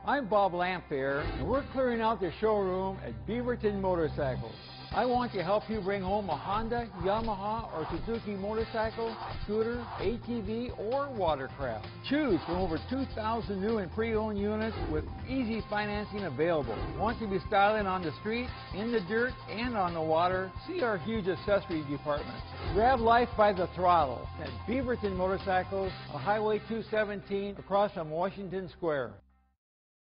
I'm Bob Lanphere, and we're clearing out the showroom at Beaverton Motorcycles. I want to help you bring home a Honda, Yamaha, or Suzuki motorcycle, scooter, ATV, or watercraft. Choose from over 2,000 new and pre-owned units with easy financing available. Want to be styling on the street, in the dirt, and on the water? See our huge accessory department. Grab life by the throttle at Beaverton Motorcycles, Highway 217 across from Washington Square.